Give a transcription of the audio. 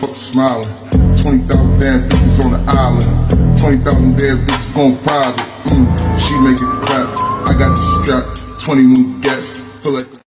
fuck smiling. 20,000 damn bitches on the island. 20,000 damn bitches gon' private. She make it clap. I got the strap. 20 new gats. Feel like